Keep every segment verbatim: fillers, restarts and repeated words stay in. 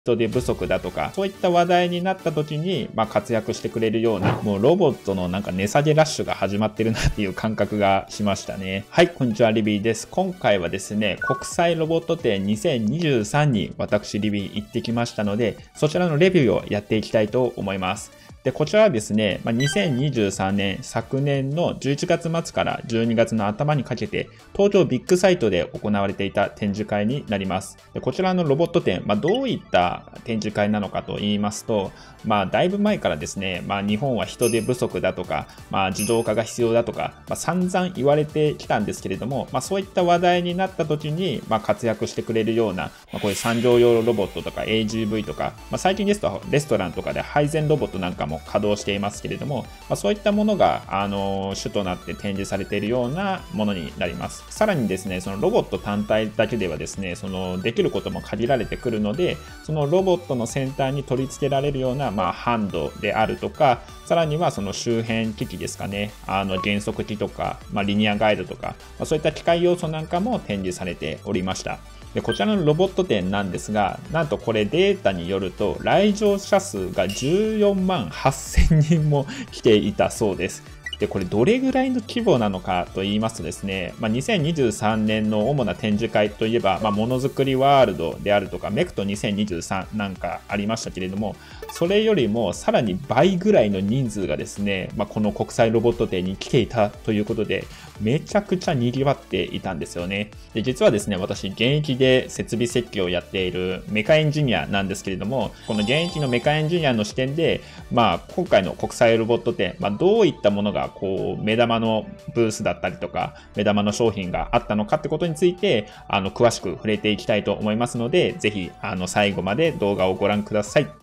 人手不足だとか、そういった話題になった時に、まあ、活躍してくれるような、もうロボットのなんか値下げラッシュが始まってるなっていう感覚がしましたね。はい、こんにちは、リビーです。今回はですね、国際ロボット展にせんにじゅうさんに私リビー行ってきましたので、そちらのレビューをやっていきたいと思います。で、こちらはですね、まあ、にせんにじゅうさんねん、昨年のじゅういちがつ末からじゅうにがつの頭にかけて、東京ビッグサイトで行われていた展示会になります。で、こちらのロボット展、まあ、どういった展示会なのかと言いますと、まあ、だいぶ前からですね、まあ、日本は人手不足だとか、まあ、自動化が必要だとか、まあ、散々言われてきたんですけれども、まあ、そういった話題になった時に、まあ、活躍してくれるような、まあ、こういう産業用ロボットとか エージーブイ とか、まあ、最近ですとレストランとかで配膳ロボットなんかも稼働していますけれども、まあ、そういったものが、あの主となって展示されているようなものになります。さらにですね、そのロボット単体だけではですね、そのできることも限られてくるので、そのロボットの先端に取り付けられるような、まあ、ハンドであるとか、さらにはその周辺機器ですかね、あの減速機とか、まあ、リニアガイドとか、まあ、そういった機械要素なんかも展示されておりました。で、こちらのロボット展なんですが、なんとこれデータによると来場者数がじゅうよんまんはっせんにんも来ていたそうです。で、これどれぐらいの規模なのかと言いますとですね、まあ、にせんにじゅうさんねんの主な展示会といえば、まあ、ものづくりワールドであるとか、メクトにせんにじゅうさんなんかありましたけれども、それよりもさらに倍ぐらいの人数がですね、まあ、この国際ロボット展に来ていたということで、めちゃくちゃ賑わっていたんですよね。で、実はですね、私、現役で設備設計をやっているメカエンジニアなんですけれども、この現役のメカエンジニアの視点で、まあ、今回の国際ロボット展、まあ、どういったものがこう目玉のブースだったりとか目玉の商品があったのかってことについてあの詳しく触れていきたいと思いますので、ぜひあの最後まで動画をご覧ください。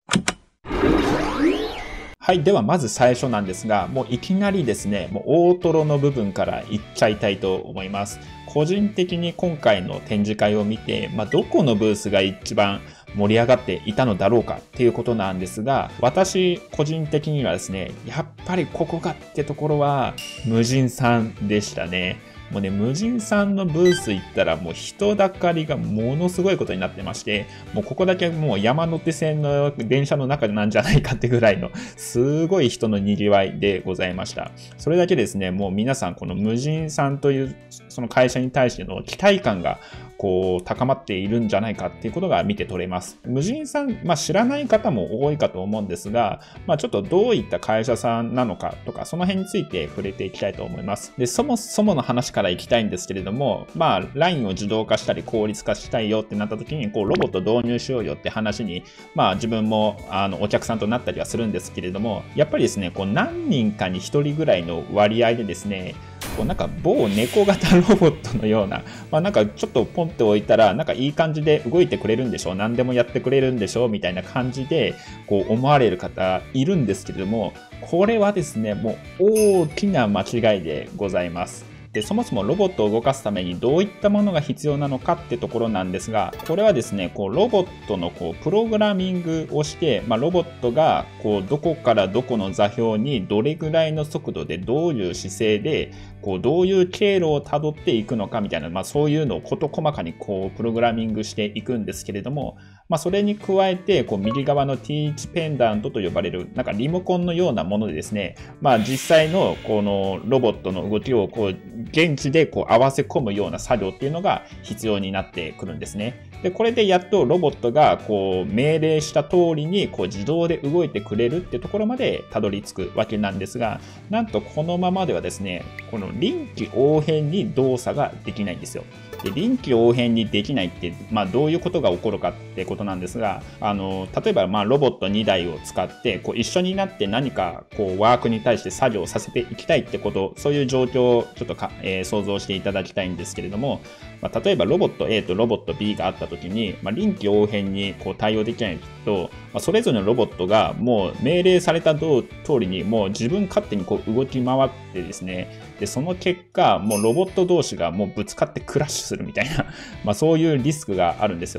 はい。では、まず最初なんですが、もういきなりですね、もう大トロの部分からいっちゃいたいと思います。個人的に今回の展示会を見て、まあ、どこのブースが一番盛り上がっていたのだろうかっていうことなんですが、私個人的にはですね、やっぱりここがってところは無人さんでしたね。もうね、無人さんのブース行ったらもう人だかりがものすごいことになってまして、もうここだけもう山手線の電車の中なんじゃないかってぐらいのすごい人の賑わいでございました。それだけですね、もう皆さんこの無人さんというその会社に対しての期待感がこう高まっているんじゃないかっていうことが見て取れます。無人さん、まあ、知らない方も多いかと思うんですが、まあ、ちょっとどういった会社さんなのかとか、その辺について触れていきたいと思います。で、そもそもの話からいきたいんですけれども、まあ、ラインを自動化したり効率化したいよってなった時に、こう、ロボット導入しようよって話に、まあ、自分も、あの、お客さんとなったりはするんですけれども、やっぱりですね、こう、何人かにひとりぐらいの割合でですね、こうなんか某猫型ロボットのような、まあ、なんかちょっとポンって置いたらなんかいい感じで動いてくれるんでしょう、何でもやってくれるんでしょうみたいな感じでこう思われる方いるんですけれども、これはですね、もう大きな間違いでございます。で、そもそもロボットを動かすためにどういったものが必要なのかってところなんですが、これはですね、こうロボットのこうプログラミングをして、まあ、ロボットがこうどこからどこの座標にどれぐらいの速度でどういう姿勢でこうどういう経路をたどっていくのかみたいな、まあ、そういうのを事細かにこうプログラミングしていくんですけれども、まあ、それに加えてこう右側の Teach ペンダントと呼ばれるなんかリモコンのようなものでですね、まあ、実際のこのロボットの動きをこう現地でこう合わせ込むような作業っていうのが必要になってくるんですね。で、これでやっとロボットがこう命令した通りにこう自動で動いてくれるってところまでたどり着くわけなんですが、なんとこのままではですね、この臨機応変に動作ができないんですよ。で、臨機応変にできないって、まあ、どういうことが起こるかってことなんですが、あの例えばまあロボットにだいを使ってこう一緒になって何かこうワークに対して作業させていきたいってこと、そういう状況をちょっとか、えー、想像していただきたいんですけれども、まあ、例えばロボット A とロボット B があった時に、まあ、臨機応変にこう対応できないと、まあ、それぞれのロボットがもう命令された通りにもう自分勝手にこう動き回ってですね、でその結果もうロボット同士がもうぶつかってクラッシュするみたいなまあそういうリスクがあるんですよ。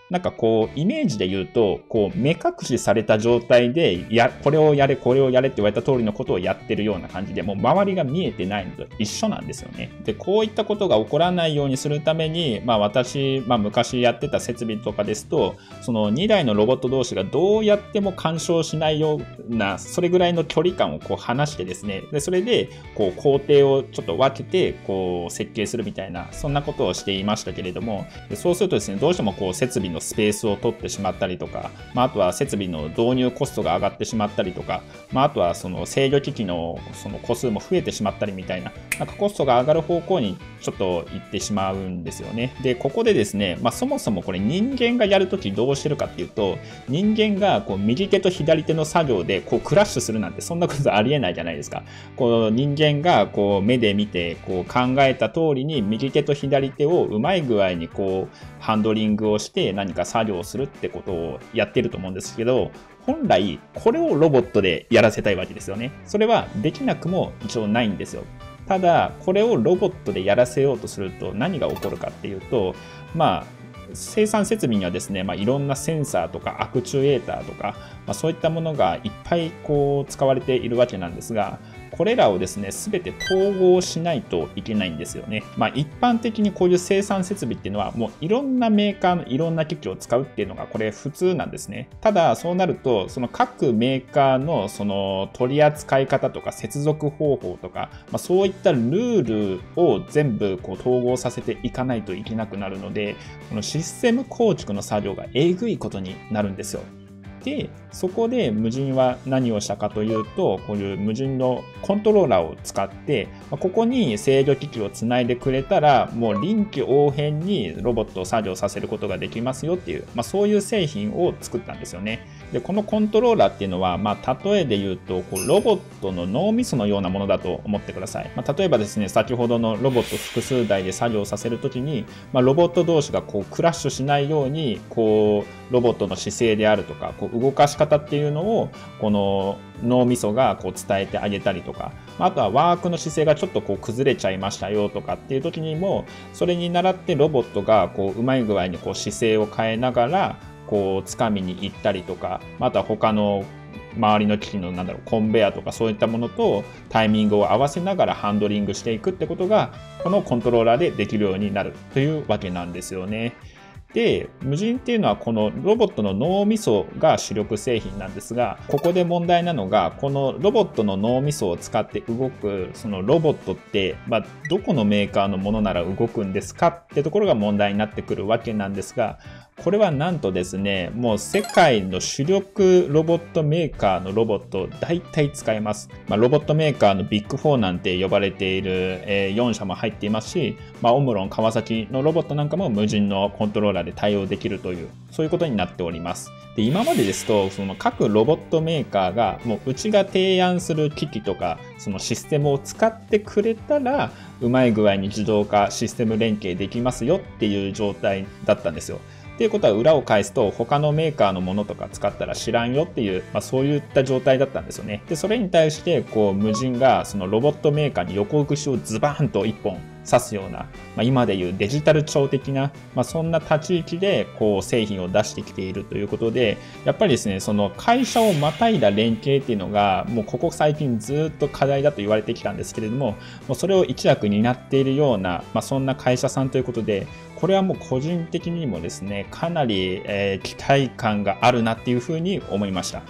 なんかこう、イメージで言うと、こう、目隠しされた状態で、や、これをやれ、これをやれって言われた通りのことをやってるような感じで、もう周りが見えてないのと一緒なんですよね。で、こういったことが起こらないようにするために、まあ私、まあ昔やってた設備とかですと、そのにだいのロボット同士がどうやっても干渉しないような、それぐらいの距離感をこう離してですね、で、それで、こう、工程をちょっと分けて、こう、設計するみたいな、そんなことをしていましたけれども、でそうするとですね、どうしてもこう、設備のスペースを取ってしまったりとか、まあ、あとは設備の導入コストが上がってしまったりとか、まあ、あとはその制御機器のその個数も増えてしまったりみたいな、なんかコストが上がる方向にちょっと行ってしまうんですよね。で、ここでですね、まあ、そもそもこれ人間がやるときどうしてるかっていうと、人間がこう右手と左手の作業でこうクラッシュするなんてそんなことありえないじゃないですか。こう人間がこう目で見てこう考えた通りに右手と左手をうまい具合にこうハンドリングをして何か作業をするってことをやってると思うんですけど、本来これをロボットでやらせたいわけですよね。それはできなくも一応ないんですよ。ただこれをロボットでやらせようとすると何が起こるかっていうと、まあ生産設備にはですね、まあ、いろんなセンサーとかアクチュエーターとか、まあ、そういったものがいっぱいこう使われているわけなんですが、これらをですね、すべて統合しないといけないんですよね。まあ一般的にこういう生産設備っていうのはもういろんなメーカーのいろんな機器を使うっていうのがこれ普通なんですね。ただそうなると、その各メーカーのその取り扱い方とか接続方法とか、まあ、そういったルールを全部こう統合させていかないといけなくなるので、このシステム構築の作業がえぐいことになるんですよ。で、そこで無人は何をしたかというと、こういう無人のコントローラーを使って、ここに制御機器をつないでくれたら、もう臨機応変にロボットを作業させることができますよっていう、まあ、そういう製品を作ったんですよね。で、このコントローラーっていうのは、まあ、例えで言うと、こうロボットの脳みそのようなものだと思ってください。まあ、例えばですね、先ほどのロボット複数台で作業させるときに、まあ、ロボット同士がこうクラッシュしないように、こう、ロボットの姿勢であるとか、こう動かし方っていうのを、この脳みそがこう伝えてあげたりとか、あとはワークの姿勢がちょっとこう崩れちゃいましたよとかっていう時にも、それに倣ってロボットがこううまい具合にこう姿勢を変えながら、こう掴みに行ったりとか、あとは他の周りの機器のなんだろうコンベヤとかそういったものとタイミングを合わせながらハンドリングしていくってことがこのコントローラーでできるようになるというわけなんですよね。で、無人っていうのはこのロボットの脳みそが主力製品なんですが、ここで問題なのが、このロボットの脳みそを使って動く、そのロボットって、まあ、どこのメーカーのものなら動くんですかってところが問題になってくるわけなんですが、これはなんとですね、もう世界の主力ロボットメーカーのロボットを大体使えます。まあ、ロボットメーカーのビッグフォーなんて呼ばれている、えー、よんしゃも入っていますし、まあ、オムロン、川崎のロボットなんかも無人のコントローラーで対応できるという、そういうことになっております。で、今までですと、その各ロボットメーカーが、もううちが提案する機器とか、そのシステムを使ってくれたら、うまい具合に自動化、システム連携できますよっていう状態だったんですよ。っていうことは裏を返すと他のメーカーのものとか使ったら知らんよっていう、まあ、そういった状態だったんですよね。で、それに対してこう無人がそのロボットメーカーに横串をズバーンと一本刺すような、まあ、今でいうデジタル庁的な、まあ、そんな立ち位置でこう製品を出してきているということで、やっぱりですね、その会社をまたいだ連携っていうのがもうここ最近ずっと課題だと言われてきたんですけれども、もうそれを一役担っているような、まあ、そんな会社さんということで、これはもう個人的にもですね、かなり、えー、期待感があるなっていうふうに思いました。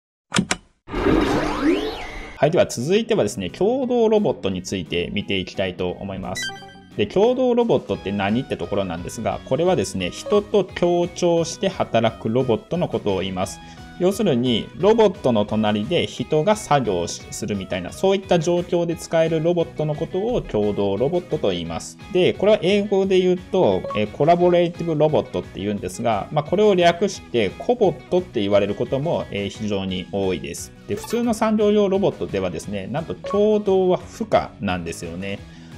はい、では続いてはですね、共同ロボットについて見ていきたいと思います。で、共同ロボットって何ってところなんですが、これはですね、人と協調して働くロボットのことを言います。要するに、ロボットの隣で人が作業するみたいな、そういった状況で使えるロボットのことを共同ロボットと言います。で、これは英語で言うと、えコラボレーティブロボットって言うんですが、まあ、これを略してコボットって言われることも、え非常に多いです。で、普通の産業用ロボットではですね、なんと共同は不可なんですよね。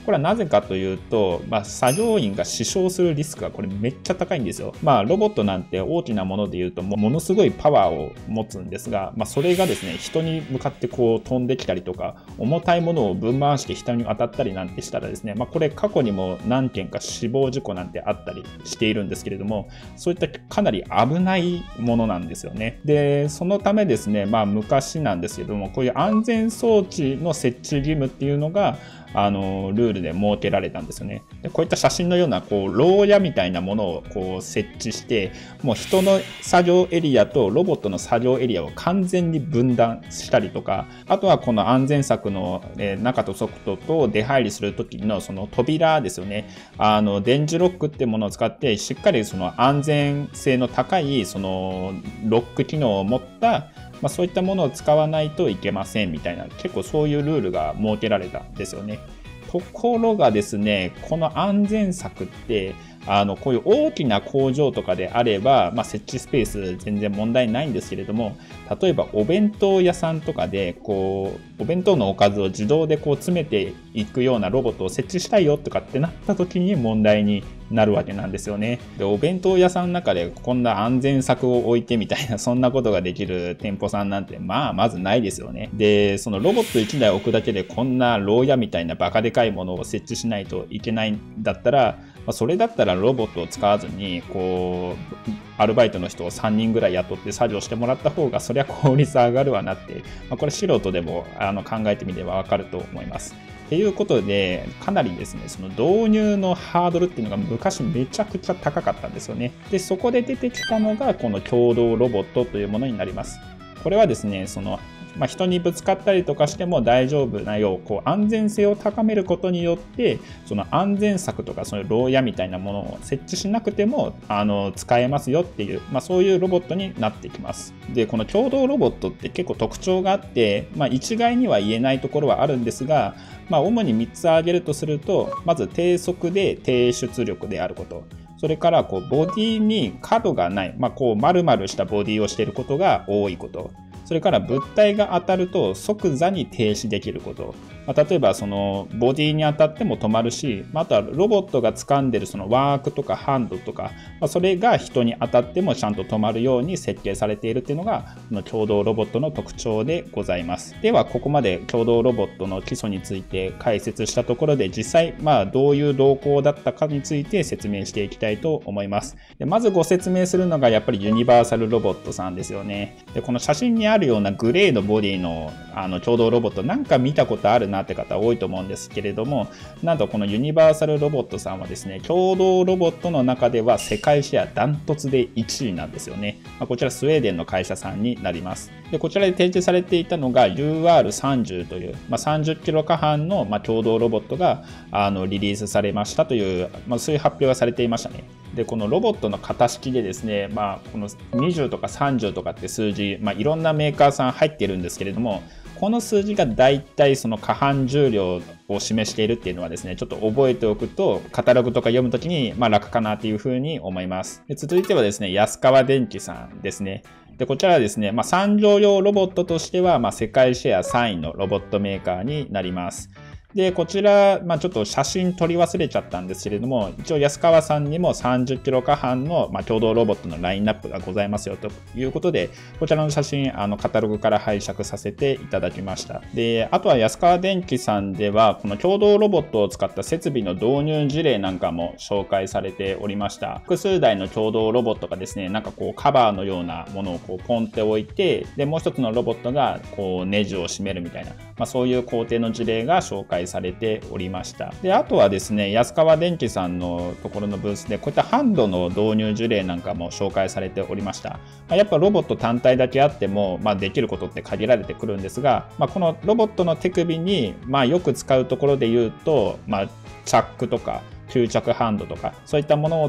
これはなぜかというと、まあ、作業員が死傷するリスクがこれめっちゃ高いんですよ。まあ、ロボットなんて大きなもので言うとものすごいパワーを持つんですが、まあ、それがですね、人に向かってこう飛んできたりとか、重たいものをぶん回して人に当たったりなんてしたらですね、まあ、これ過去にも何件か死亡事故なんてあったりしているんですけれども、そういったかなり危ないものなんですよね。で、そのためですね、まあ、昔なんですけども、こういう安全装置の設置義務っていうのがあのルールで設けられたんですよね。でこういった写真のようなこう牢屋みたいなものをこう設置して、もう人の作業エリアとロボットの作業エリアを完全に分断したりとか、あとはこの安全柵の中と外と出入りする時のその扉ですよね。あの電磁ロックってものを使ってしっかりその安全性の高いそのロック機能を持ったまあ、そういったものを使わないといけませんみたいな、結構そういうルールが設けられたんですよね。ところがですね、この安全柵ってあのこういう大きな工場とかであれば、まあ、設置スペース全然問題ないんですけれども、例えばお弁当屋さんとかでこうお弁当のおかずを自動でこう詰めていくようなロボットを設置したいよとかってなった時に問題になるわけなんですよね。で、お弁当屋さんの中でこんな安全柵を置いてみたいな、そんなことができる店舗さんなんてまあまずないですよね。で、そのロボットいちだい置くだけでこんな牢屋みたいなバカでかいものを設置しないといけないんだったら、それだったらロボットを使わずにこうアルバイトの人をさんにんぐらい雇って作業してもらった方がそりゃ効率上がるわなって、まあ、これ素人でもあの考えてみればわかると思います。ということで、かなりですね、その導入のハードルっていうのが昔めちゃくちゃ高かったんですよね。で、そこで出てきたのがこの共同ロボットというものになります。これはですね、そのまあ、人にぶつかったりとかしても大丈夫なよう、こう安全性を高めることによって、その安全柵とかその牢屋みたいなものを設置しなくてもあの使えますよっていう、まあ、そういうロボットになってきます。で、この共同ロボットって結構特徴があって、まあ、一概には言えないところはあるんですが、まあ、主にみっつ挙げるとすると、まず低速で低出力であること。それからこうボディに角がない、まあ、こう丸々したボディをしていることが多いこと。それから物体が当たると即座に停止できること。まあ、例えばそのボディに当たっても止まるし、まあ、あとはロボットが掴んでるそのワークとかハンドとか、まあ、それが人に当たってもちゃんと止まるように設計されているっていうのがこの共同ロボットの特徴でございます。ではここまで共同ロボットの基礎について解説したところで、実際まあどういう動向だったかについて説明していきたいと思います。でまずご説明するのがやっぱりユニバーサルロボットさんですよね。でこの写真にあるようなグレーのボディのあの共同ロボット、なんか見たことあるなって方多いと思うんですけれども、なんとこのユニバーサルロボットさんはですね、共同ロボットの中では世界シェアダントツでいちいなんですよね。まあ、こちらスウェーデンの会社さんになります。でこちらで提示されていたのが ユーアールさんじゅう という、まあ、さんじゅっキロ過半の、まあ、共同ロボットがあのリリースされましたという、まあ、そういう発表がされていましたね。でこのロボットの型式でですね、まあ、このにじゅうとかさんじゅうとかって数字、まあ、いろんなメーカーさん入っているんですけれども、この数字がだいたいその過半重量を示しているっていうのはですね、ちょっと覚えておくとカタログとか読むときにまあ楽かなというふうに思います。で続いてはですね、安川電機さんですね。でこちらはですね、まあ、産業用ロボットとしてはまあ世界シェアさんいのロボットメーカーになります。でこちら、まあ、ちょっと写真撮り忘れちゃったんですけれども、一応安川さんにもさんじゅっキロ過半の、まあ、共同ロボットのラインナップがございますよということで、こちらの写真あのカタログから拝借させていただきました。であとは安川電機さんではこの共同ロボットを使った設備の導入事例なんかも紹介されておりました。複数台の共同ロボットがですね、なんかこうカバーのようなものをこうポンって置いて、でもう一つのロボットがこうネジを締めるみたいな、まあ、そういう工程の事例が紹介されておりました。であとはですね、安川電機さんのところのブースでこういったハンドの導入事例なんかも紹介されておりました。まあ、やっぱロボット単体だけあっても、まあ、できることって限られてくるんですが、まあ、このロボットの手首に、まあ、よく使うところで言うと、まあ、チャックとか吸着ハンドとかそういったものを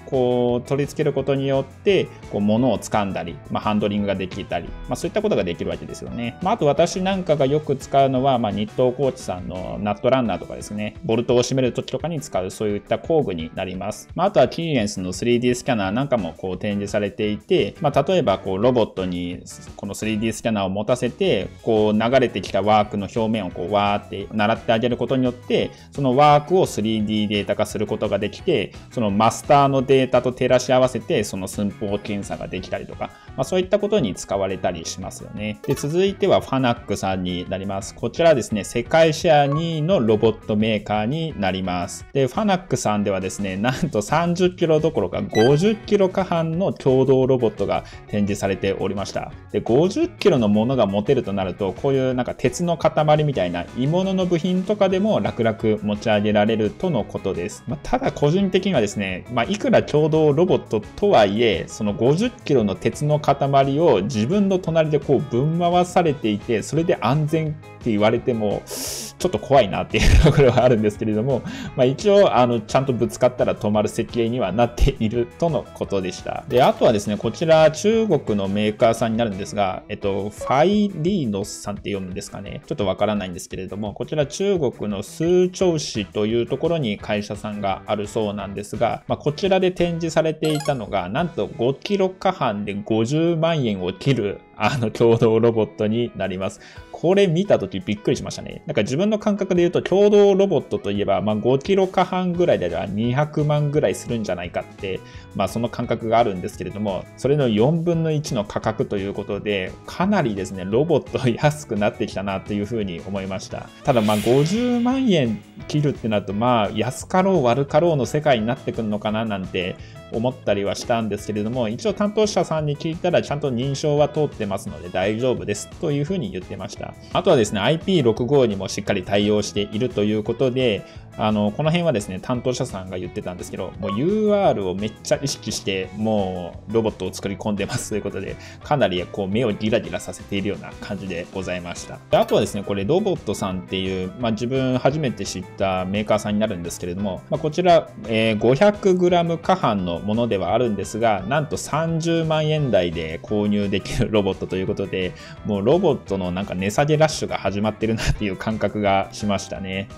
こう取り付けることによってこう物を掴んだり、まあ、ハンドリングができたり、まあ、そういったことができるわけですよね。まあ、あと私なんかがよく使うのは、まあ、日東コーチさんのナットランナーとかですね、ボルトを締める時とかに使うそういった工具になります。まあ、あとはキーエンスの スリーディー スキャナーなんかもこう展示されていて、まあ、例えばこうロボットにこの スリーディー スキャナーを持たせてこう流れてきたワークの表面をこうわーって習ってあげることによってそのワークを スリーディー データ化することができて、そのマスターのデータと照らし合わせてその寸法検査ができたりとか、まあ、そういったことに使われたりしますよね。で、続いてはファナックさんになります。こちらですね、世界シェアにいのロボットメーカーになります。で、ファナックさんではですね、なんとさんじゅっキロどころかごじゅっキロ過半の共同ロボットが展示されておりました。で、ごじゅっキロのものが持てるとなると、こういうなんか鉄の塊みたいな鋳物の部品とかでも楽々持ち上げられるとのことです。まあ、ただ個人的にはですね、まあ、いくら共同ロボットとはいえ、そのごじゅっキロの鉄の塊を自分の隣でこうぶん回されていて、それで安全って言われてもちょっと怖いなっていうところはあるんですけれども、まあ、一応あのちゃんとぶつかったら止まる設計にはなっているとのことでした。で、あとはですね、こちら中国のメーカーさんになるんですが、えっと、ファイリーノスさんって読むんですかね。ちょっとわからないんですけれども、こちら中国の苏州市というところに会社さんがあるそうなんですが、まあ、こちらで展示されていたのが、なんとごキロ過半でごじゅうまんえんを切るあの共同ロボットになります。これ見たときびっくりしましたね。なんか自分の感覚で言うと共同ロボットといえば、まあ、ごキロ過半ぐらいではにひゃくまんぐらいするんじゃないかって、まあその感覚があるんですけれども、それのよんぶんのいちの価格ということで、かなりですね、ロボット安くなってきたなというふうに思いました。ただまあごじゅうまんえん切るってなると、まあ安かろう悪かろうの世界になってくるのかななんて思ったりはしたんですけれども、一応担当者さんに聞いたらちゃんと認証は通ってますので大丈夫ですというふうに言ってました。あとはですね、アイピーろくじゅうご にもしっかり対応しているということで、あのこの辺はですね、担当者さんが言ってたんですけど、もう ユーアール をめっちゃ意識してもうロボットを作り込んでますということで、かなりこう目をギラギラさせているような感じでございました。で、あとはですね、これロボットさんっていう、まあ、自分初めて知ったメーカーさんになるんですけれども、まあ、こちら、えー、ごひゃくグラム 過半のものではあるんですが、なんとさんじゅうまんえん台で購入できるロボットということで、もうロボットのなんか値下げラッシュが始まってるなっていう感覚がしましたね。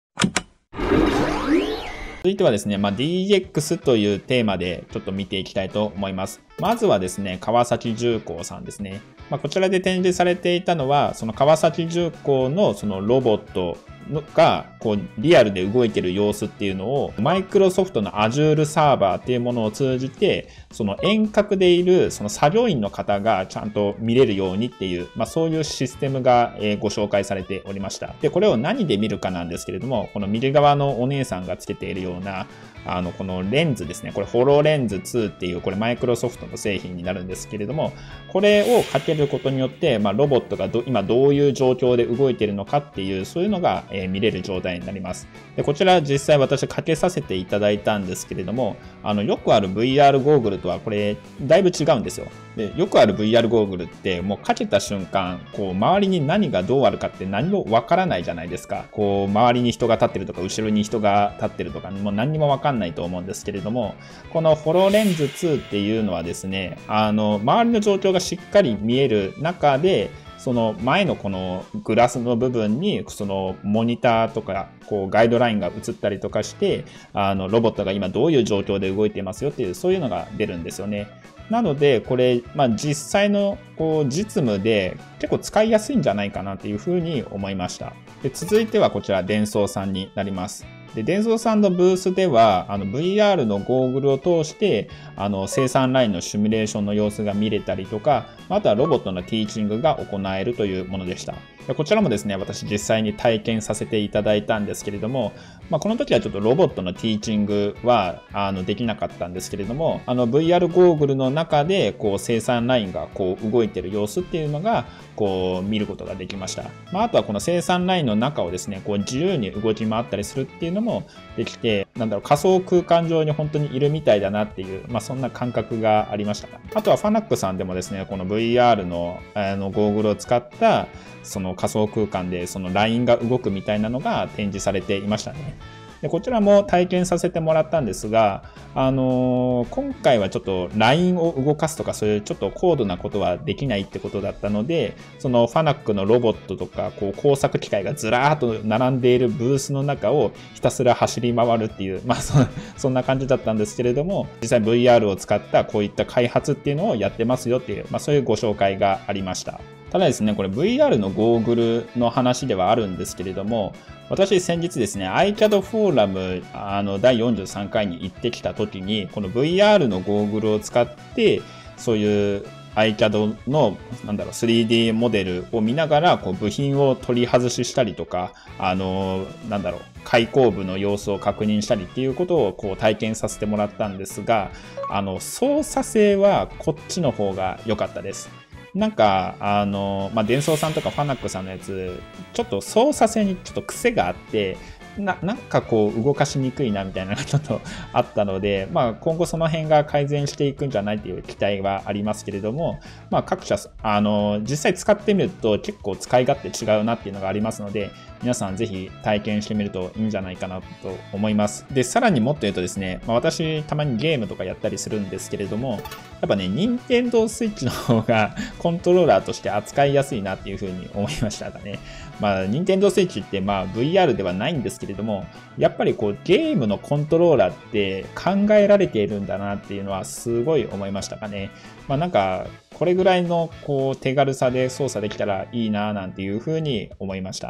続いてはですね、まあ、ディーエックス というテーマでちょっと見ていきたいと思います。まずはですね、川崎重工さんですね。まあ、こちらで展示されていたのは、その川崎重工のそのロボットがこうリアルで動いている様子っていうのをマイクロソフトの Azure サーバーっていうものを通じてその遠隔でいるその作業員の方がちゃんと見れるようにっていう、まあ、そういうシステムがご紹介されておりました。で、これを何で見るかなんですけれども、この右側のお姉さんがつけているようなあのこのレンズですね、これホロレンズツーっていうこれマイクロソフトの製品になるんですけれども、これをかけることによって、まあ、ロボットがど今どういう状況で動いているのかっていうそういうのが、えー、見れる状態になります。で、こちら実際私かけさせていただいたんですけれども、あのよくある ブイアール ゴーグルとはこれだいぶ違うんですよ。で、よくある ブイアール ゴーグルってもうかけた瞬間こう周りに何がどうあるかって何もわからないじゃないですか。こう周りに人が立ってるとか後ろに人が立ってるとかもう何にもわかんないと思うんですけれども、このホロレンズツーっていうのはですね、あの周りの状況がしっかり見える中でその前のこのグラスの部分にそのモニターとかこうガイドラインが映ったりとかしてあのロボットが今どういう状況で動いていますよっていうそういうのが出るんですよね。なのでこれ、まあ、実際のこう実務で結構使いやすいんじゃないかなっていうふうに思いました。で、続いてはこちらデンソーさんになります。で、デンソーさんのブースではあの ブイアール のゴーグルを通してあの生産ラインのシミュレーションの様子が見れたりとか、あとはロボットのティーチングが行えるというものでした。で、こちらもですね、私実際に体験させていただいたんですけれども、まあ、この時はちょっとロボットのティーチングはあのできなかったんですけれども、あの ブイアール ゴーグルの中でこう生産ラインがこう動いている様子っていうのがこう見ることができました。まあ、あとはこの生産ラインの中をですね、こう自由に動き回ったりするっていうのもできて、なんだろう、仮想空間上に本当にいるみたいだなっていう、まあ、そんな感覚がありました。あとはファナックさんでもですね、この ブイアール のあのゴーグルを使ったその仮想空間でそのラインが動くみたいなのが展示されていましたね。で、 でこちらも体験させてもらったんですが、あのー、今回はちょっとラインを動かすとかそういうちょっと高度なことはできないってことだったので、そのファナックのロボットとかこう工作機械がずらーっと並んでいるブースの中をひたすら走り回るっていう、まあ そ, そんな感じだったんですけれども、実際 ブイアール を使ったこういった開発っていうのをやってますよっていう、まあ、そういうご紹介がありました。ただですね、これ ブイアール のゴーグルの話ではあるんですけれども、私先日ですね、アイキャド フォーラムあのだいよんじゅうさんかいに行ってきた時に、この ブイアール のゴーグルを使って、そういう アイキャド のなんだろう スリーディー モデルを見ながらこう部品を取り外ししたりとか、あのなんだろう開口部の様子を確認したりっていうことをこう体験させてもらったんですが、あの操作性はこっちの方が良かったです。なんかあの、まあ、デンソーさんとかファナックさんのやつちょっと操作性にちょっと癖があって、な, なんかこう動かしにくいなみたいなのがちょっとあったので、まあ、今後その辺が改善していくんじゃないという期待はありますけれども、まあ、各社あの実際使ってみると結構使い勝手違うなっていうのがありますので、皆さんぜひ体験してみるといいんじゃないかなと思います。でさらにもっと言うとですね、まあ、私たまにゲームとかやったりするんですけれども、やっぱね任天堂スイッチの方がコントローラーとして扱いやすいなっていうふうに思いましたかね。まあ任天堂スイッチってまあ ブイアール ではないんですけれども、やっぱりこうゲームのコントローラーって考えられているんだなっていうのはすごい思いましたかね。まあなんかこれぐらいのこう手軽さで操作できたらいいななんていうふうに思いました。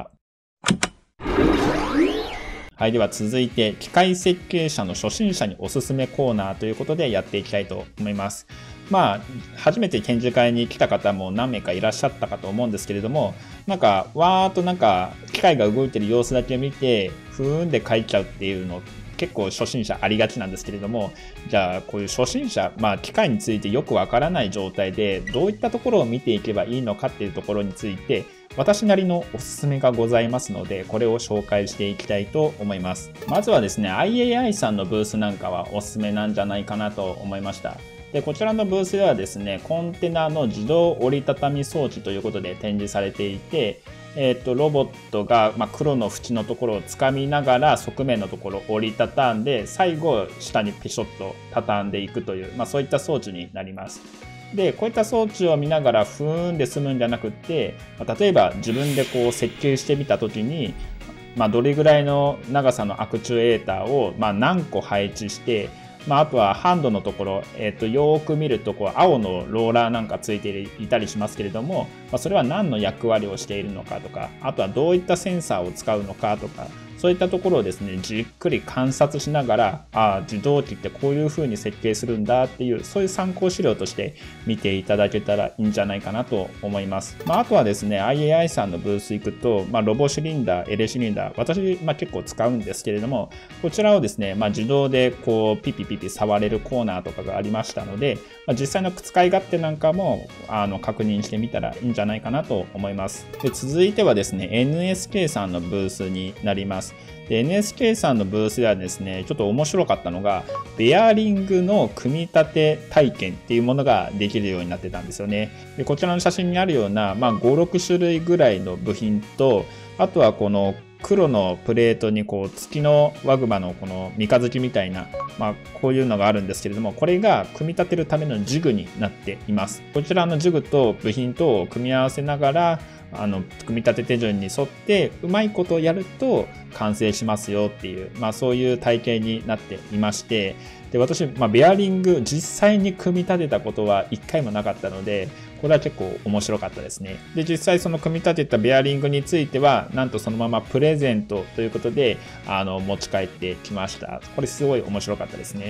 はい、では続いて機械設計者の初心者におすすめコーナーということでやっていきたいと思います。まあ初めて展示会に来た方も何名かいらっしゃったかと思うんですけれども、なんかわーっとなんか機械が動いてる様子だけ見てふーんで書いちゃうっていうの結構初心者ありがちなんですけれども、じゃあこういう初心者、まあ機械についてよくわからない状態でどういったところを見ていけばいいのかっていうところについて私なりのおすすめがございますので、これを紹介していきたいと思います。まずはですね、アイエーアイ さんのブースなんかはおすすめなんじゃないかなと思いました。でこちらのブースではですね、コンテナの自動折りたたみ装置ということで展示されていて、えー、とロボットが、まあ、黒の縁のところをつかみながら側面のところを折りたたんで、最後下にペショッと畳んでいくという、まあ、そういった装置になります。でこういった装置を見ながらふーんで済むんじゃなくって、まあ、例えば自分でこう設計してみた時に、まあ、どれぐらいの長さのアクチュエーターを、まあ、何個配置して、まあ、あとはハンドのところ、えー、とよーく見るとこう青のローラーなんかついていたりしますけれども、まあ、それは何の役割をしているのかとか、あとはどういったセンサーを使うのかとか、そういったところをですねじっくり観察しながら、ああ自動機ってこういう風に設計するんだっていう、そういう参考資料として見ていただけたらいいんじゃないかなと思います。まあ、あとはですね アイエーアイ さんのブース行くと、まあ、ロボシリンダー、エレシリンダー、私、まあ、結構使うんですけれども、こちらをですね、まあ、自動でこうピピピピ触れるコーナーとかがありましたので、まあ、実際の使い勝手なんかもあの確認してみたらいいんじゃないかなと思います。で続いてはですね エヌエスケー さんのブースになります。で エヌエスケー さんのブースではですね、ちょっと面白かったのがベアリングの組み立て体験っていうものができるようになってたんですよね。でこちらの写真にあるような、まあ、ご、ろく種類ぐらいの部品と、あとはこの黒のプレートにこう月のワグマのこの三日月みたいな、まあ、こういうのがあるんですけれども、これが組み立てるためのジグになっています。こちらのジグと部品とを組み合わせながら、あの組み立て手順に沿ってうまいことをやると完成しますよっていう、まあ、そういう体系になっていまして、で私、まあ、ベアリング実際に組み立てたことはいっかいもなかったので、これは結構面白かったですね。で実際その組み立てたベアリングについてはなんとそのままプレゼントということであの持ち帰ってきました。これすごい面白かったですね。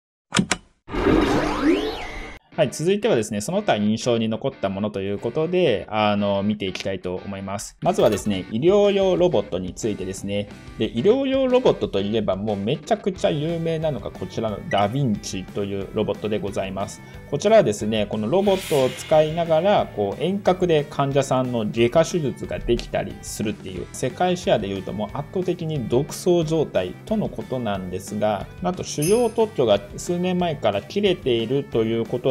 はい、続いてはですね、その他印象に残ったものということで、あの、見ていきたいと思います。まずはですね、医療用ロボットについてですね。で、医療用ロボットといえばもうめちゃくちゃ有名なのがこちらのダヴィンチというロボットでございます。こちらはですね、このロボットを使いながら、こう遠隔で患者さんの外科手術ができたりするっていう、世界シェアでいうともう圧倒的に独走状態とのことなんですが、なんと主要特許が数年前から切れているということで、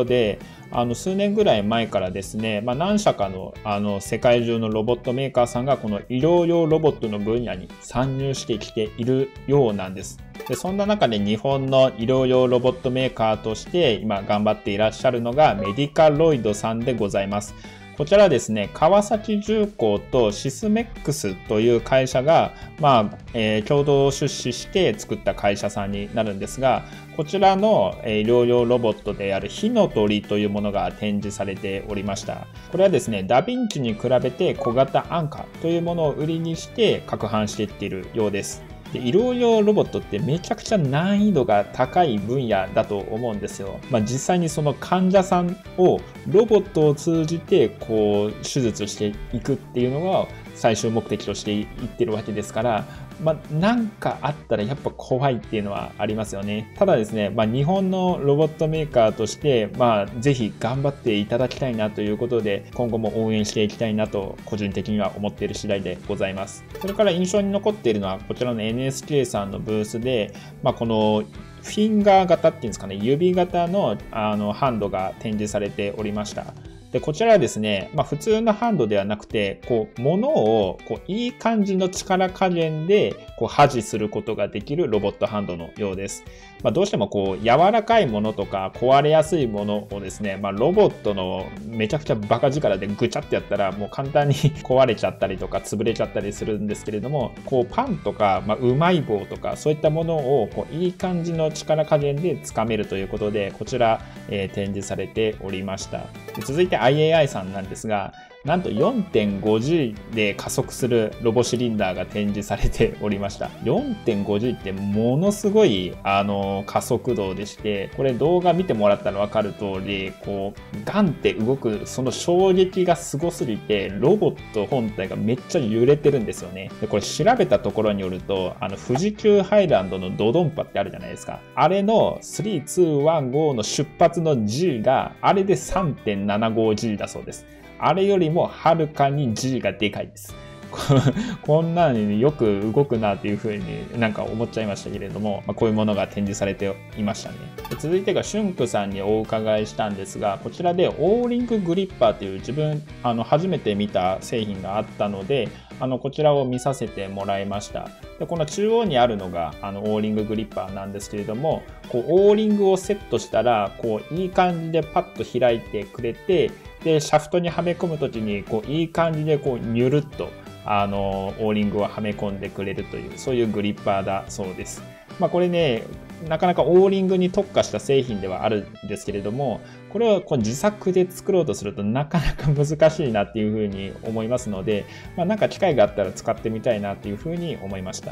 で、あの数年ぐらい前からですね、まあ、何社かの、あの世界中のロボットメーカーさんがこの医療用ロボットの分野に参入してきているようなんです。でそんな中で日本の医療用ロボットメーカーとして今頑張っていらっしゃるのがメディカロイドさんでございます。こちらですね、川崎重工とシスメックスという会社が、まあえー、共同出資して作った会社さんになるんですが、こちらの医療用ロボットである火の鳥というものが展示されておりました。これはですね、ダヴィンチに比べて小型安価というものを売りにして拡販していっているようです。で医療用ロボットってめちゃくちゃ難易度が高い分野だと思うんですよ。まあ、実際にその患者さんをロボットを通じてこう手術していくっていうのが最終目的としていってるわけですから、まあ、なんかあったらやっぱ怖いっていうのはありますよね。ただですね、まあ、日本のロボットメーカーとして、まあ、ぜひ頑張っていただきたいなということで、今後も応援していきたいなと個人的には思っている次第でございます。それから印象に残っているのはこちらの エヌエスケー さんのブースで、まあ、このフィンガー型っていうんですかね、指型の、あのハンドが展示されておりました。でこちらはですね、まあ、普通のハンドではなくて、こう物をこういい感じの力加減でこう破壊することができるロボットハンドのようです。まあ、どうしてもこう柔らかいものとか壊れやすいものをですね、まあ、ロボットのめちゃくちゃバカ力でぐちゃってやったらもう簡単に壊れちゃったりとか潰れちゃったりするんですけれども、こうパンとか、まあ、うまい棒とかそういったものをこういい感じの力加減でつかめるということで、こちら、えー、展示されておりました。で続いて アイエーアイ さんなんですが、なんと よんてんごジー で加速するロボシリンダーが展示されておりました。よんてんごジー ってものすごいあの加速度でして、これ動画見てもらったら分かる通り、こうガンって動くその衝撃がすごすぎて、ロボット本体がめっちゃ揺れてるんですよね。でこれ調べたところによると、あの富士急ハイランドのドドンパってあるじゃないですか。あれのさん、に、いち、ごの出発の G があれで さんてんななごジー だそうです。あれよりもはるかに G がでかいです。こんなによく動くなっていうふうになんか思っちゃいましたけれども、まあ、こういうものが展示されていましたね。続いてがシュンクさんにお伺いしたんですが、こちらでオーリンググリッパーという自分あの初めて見た製品があったので、あのこちらを見させてもらいました。でこの中央にあるのがあのオーリンググリッパーなんですけれども、こうオーリングをセットしたらこういい感じでパッと開いてくれて、でシャフトにはめ込むときにこういい感じでこうニュルっとあのオーリングをはめ込んでくれるという、そういうグリッパーだそうです。まあ、これね、なかなかオーリングに特化した製品ではあるんですけれども、これをこう自作で作ろうとするとなかなか難しいなっていうふうに思いますので、まあ、なんか機会があったら使ってみたいなっていうふうに思いました。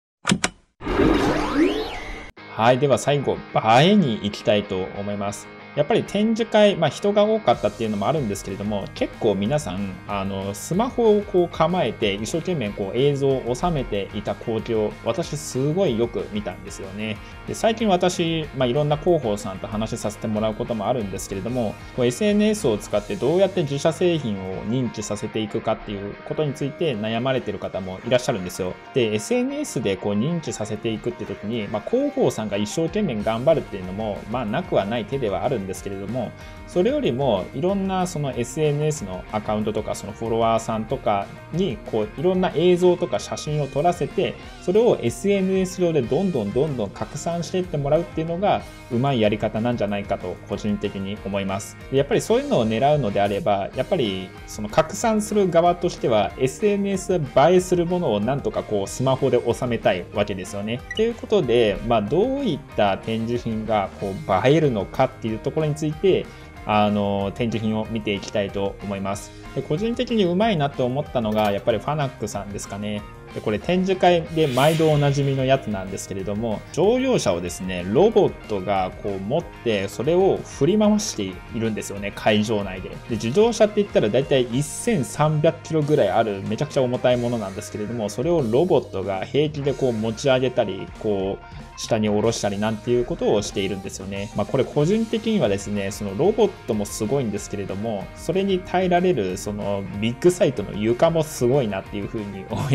はい、では最後、映えに行きたいと思います。やっぱり展示会、まあ、人が多かったっていうのもあるんですけれども、結構皆さんあのスマホをこう構えて一生懸命こう映像を収めていた光景を私すごいよく見たんですよね。で最近私、まあ、いろんな広報さんと話させてもらうこともあるんですけれども、こう エスエヌエス を使ってどうやって自社製品を認知させていくかっていうことについて悩まれている方もいらっしゃるんですよ。で エスエヌエス でこう認知させていくって時に、まあ、広報さんが一生懸命頑張るっていうのも、まあ、なくはない手ではあるんですけれども、それよりもいろんなその エスエヌエス のアカウントとかそのフォロワーさんとかにこういろんな映像とか写真を撮らせて、それを エスエヌエス 上でどんどんどんどん拡散していってもらうっていうのがうまいやり方なんじゃないかと個人的に思います。やっぱりそういうのを狙うのであれば、やっぱりその拡散する側としては エスエヌエス 映えするものをなんとかこうスマホで収めたいわけですよね。ということで、まあ、どういった展示品がこう映えるのかっていうところについてあの展示品を見ていきたいと思います。で個人的にうまいなと思ったのがやっぱりファナックさんですかね。でこれ展示会で毎度おなじみのやつなんですけれども、乗用車をですねロボットがこう持ってそれを振り回しているんですよね、会場内で。で自動車って言ったらだいたいせんさんびゃくキロぐらいあるめちゃくちゃ重たいものなんですけれども、それをロボットが平気でこう持ち上げたりこう下に下ろしたりなんていうことをしているんですよね。まあ、これ個人的にはですね、そのロボットもすごいんですけれども、それに耐えられるそのビッグサイトの床もすごいなっていうふうに思いましたね。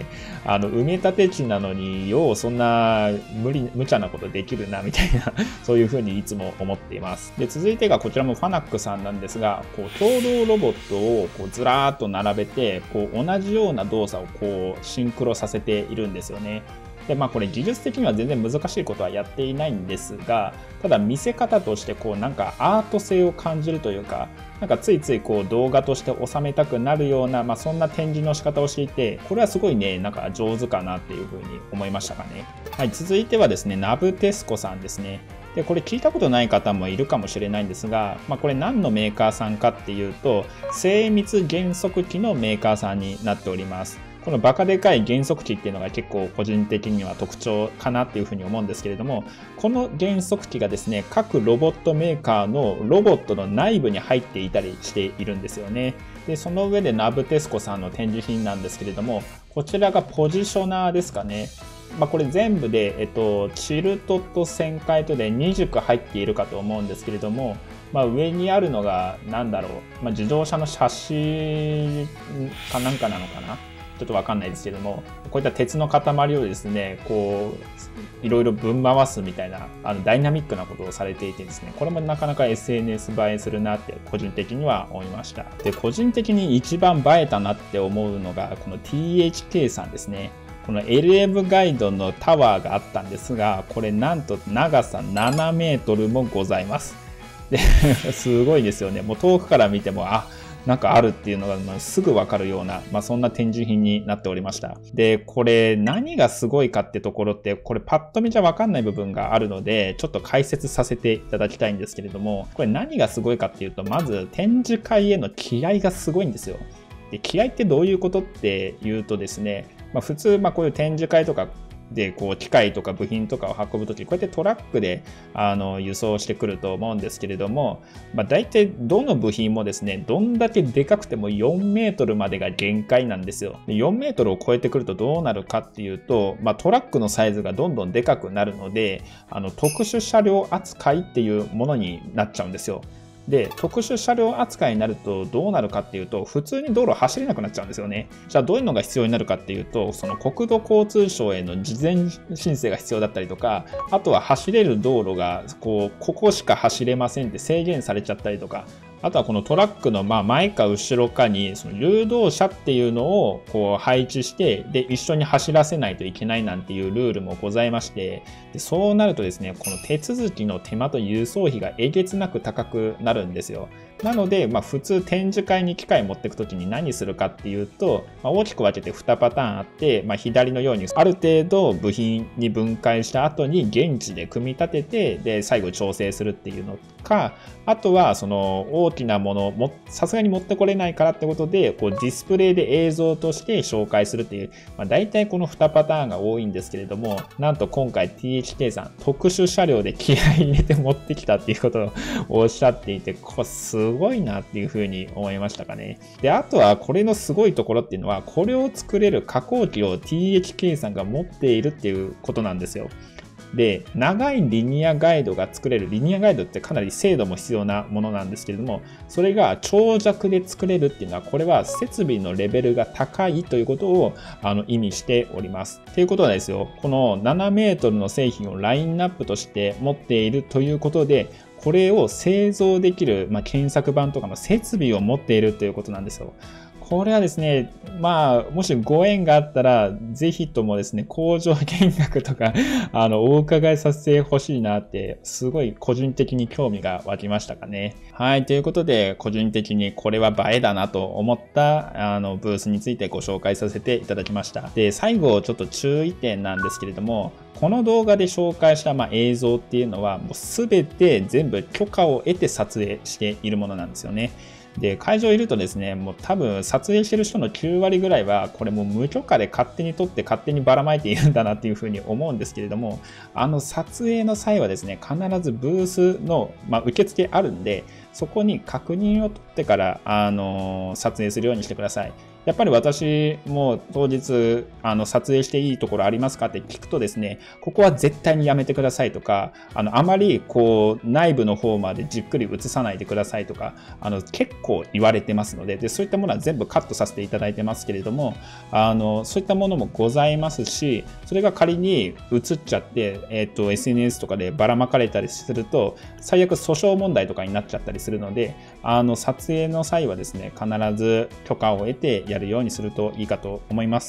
あの、埋め立て地なのに、ようそんな無理、無茶なことできるな、みたいな、そういうふうにいつも思っています。で、続いてがこちらもファナックさんなんですが、こう、共同ロボットをこうずらーっと並べて、こう、同じような動作をこう、シンクロさせているんですよね。で、まあこれ技術的には全然難しいことはやっていないんですが、ただ見せ方としてこうなんかアート性を感じるというか、なんかついついこう動画として収めたくなるような、まあそんな展示の仕方をしていて、これはすごいね、なんか上手かなっていうふうに思いましたかね。はい、続いてはですね、ナブテスコさんですね。で、これ聞いたことない方もいるかもしれないんですが、まあこれ何のメーカーさんかっていうと、精密減速機のメーカーさんになっております。このバカでかい減速機っていうのが結構個人的には特徴かなっていうふうに思うんですけれども、この減速機がですね、各ロボットメーカーのロボットの内部に入っていたりしているんですよね。で、その上でナブテスコさんの展示品なんですけれども、こちらがポジショナーですかね。まあ、これ全部で、えっと、チルトと旋回とでに軸入っているかと思うんですけれども、まあ、上にあるのが何だろう、まあ、自動車のシャシかなんかなのかな、ちょっとわかんないですけども、こういった鉄の塊をですね、こう、いろいろぶん回すみたいな、あの、ダイナミックなことをされていてですね、これもなかなか エスエヌエス 映えするなって、個人的には思いました。で、個人的に一番映えたなって思うのが、この ティーエイチケー さんですね。この エルエム ガイドのタワーがあったんですが、これなんと長さななメートルもございます。で、すごいですよね。もう遠くから見ても、あ、なんかあるっていうのがすぐわかるような、まあ、そんな展示品になっておりました。で、これ何がすごいかってところって、これパッと見じゃわかんない部分があるので、ちょっと解説させていただきたいんですけれども、これ何がすごいかっていうと、まず展示会への気合がすごいんですよ。で、気合ってどういうことっていうとですね、まあ、普通、まあ、こういう展示会とかで、こう、機械とか部品とかを運ぶとき、こうやってトラックで、あの、輸送してくると思うんですけれども、まあ、大体どの部品もですね、どんだけでかくてもよんメートルまでが限界なんですよ。でよんメートルを超えてくるとどうなるかっていうと、まあ、トラックのサイズがどんどんでかくなるので、あの、特殊車両扱いっていうものになっちゃうんですよ。で、特殊車両扱いになるとどうなるかっていうと、普通に道路走れなくなっちゃうんですよね。じゃあどういうのが必要になるかっていうと、その国土交通省への事前申請が必要だったりとか、あとは走れる道路が、こう、ここしか走れませんって制限されちゃったりとか、あとはこのトラックのまあ前か後ろかにその誘導車っていうのをこう配置して、で、一緒に走らせないといけないなんていうルールもございまして、でそうなるとですね、この手続きの手間と輸送費がえげつなく高くなるんですよ。なので、まあ、普通展示会に機械持っていくときに何するかっていうと、まあ、大きく分けてにパターンあって、まあ、左のようにある程度部品に分解した後に現地で組み立てて、で、最後調整するっていうのか、あとはその大きなものをさすがに持ってこれないからってことで、こうディスプレイで映像として紹介するっていう、まあ、大体このにパターンが多いんですけれども、なんと今回 ティーエイチケー さん特殊車両で気合い入れて持ってきたっていうことをおっしゃっていて、これすごいなっていうふうに思いましたかね。で、あとはこれのすごいところっていうのは、これを作れる加工機を ティーエイチケー さんが持っているっていうことなんですよ。で、長いリニアガイドが作れる、リニアガイドってかなり精度も必要なものなんですけれども、それが長尺で作れるっていうのは、これは設備のレベルが高いということをあの意味しております。ということはですよ、このななメートルの製品をラインナップとして持っているということで、これを製造できる、まあ、検索版とかの設備を持っているということなんですよ。これはですね、まあ、もしご縁があったら、ぜひともですね、工場見学とか、あの、お伺いさせてほしいなって、すごい個人的に興味が湧きましたかね。はい、ということで、個人的にこれは映えだなと思った、あの、ブースについてご紹介させていただきました。で、最後、ちょっと注意点なんですけれども、この動画で紹介したまあ映像っていうのは、もうすべて全部許可を得て撮影しているものなんですよね。で、会場いるとですね、もう多分撮影してる人のきゅうわりぐらいは、これもう無許可で勝手に撮って勝手にばらまいているんだなっていうふうに思うんですけれども、あの撮影の際はですね、必ずブースの、まあ、受付あるんで、 そこに確認を取ってから、あの撮影するようにしてください。やっぱり私も当日あの撮影していいところありますかって聞くとですね、ここは絶対にやめてくださいとか、あのあまりこう内部の方までじっくり映さないでくださいとか、あの結構言われてますので、でそういったものは全部カットさせていただいてますけれども、あのそういったものもございますし、それが仮に映っちゃって、えーと、エスエヌエス とかでばらまかれたりすると、最悪訴訟問題とかになっちゃったりするので、あの撮影の際はですね、必ず許可を得てやるようにするといいかと思います。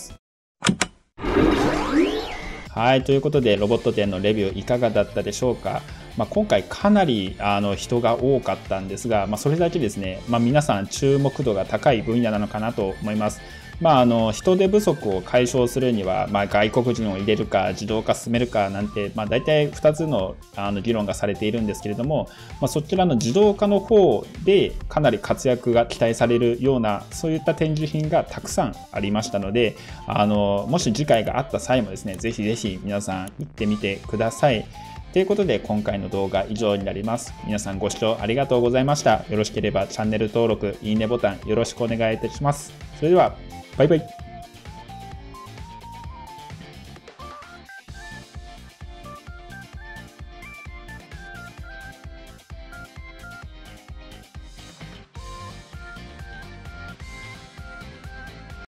はい、ということでロボット展のレビューいかがだったでしょうか。まあ、今回かなりあの人が多かったんですが、まあ、それだけですね、まあ、皆さん注目度が高い分野なのかなと思います。まあ、あの人手不足を解消するには、まあ、外国人を入れるか自動化進めるかなんて、まあ、大体ふたつの、あの議論がされているんですけれども、まあ、そちらの自動化の方でかなり活躍が期待されるような、そういった展示品がたくさんありましたので、あのもし次回があった際もですね、ぜひぜひ皆さん行ってみてください。ということで今回の動画以上になります。皆さんご視聴ありがとうございました。よろしければチャンネル登録、いいねボタンよろしくお願いいたします。それではバイバイ。